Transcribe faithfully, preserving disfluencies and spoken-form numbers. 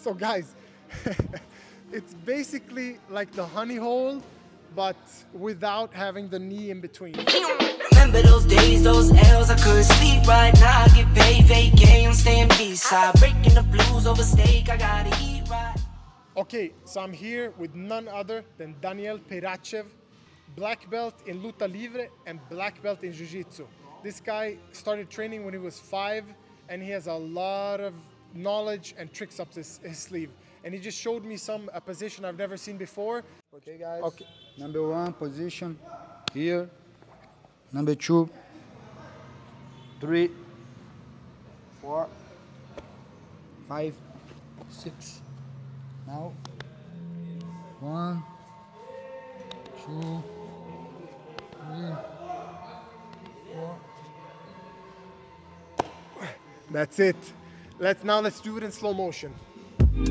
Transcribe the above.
So guys, it's basically like the honey hole, but without having the knee in between. Remember those days, those L's, I couldn't sleep right now. I get paid, vacay, I'm staying B-side. Breaking the blues over steak, I gotta eat right. Okay, so I'm here with none other than Daniel Perachev, black belt in luta livre and black belt in jiu-jitsu. This guy started training when he was five, and he has a lot of knowledge and tricks up his, his sleeve. And he just showed me some a position I've never seen before. Okay, guys. Okay. Number one position here. Number two, three, four, five, six. Now, one, two, three, four. That's it. Let's now let's do it in slow motion.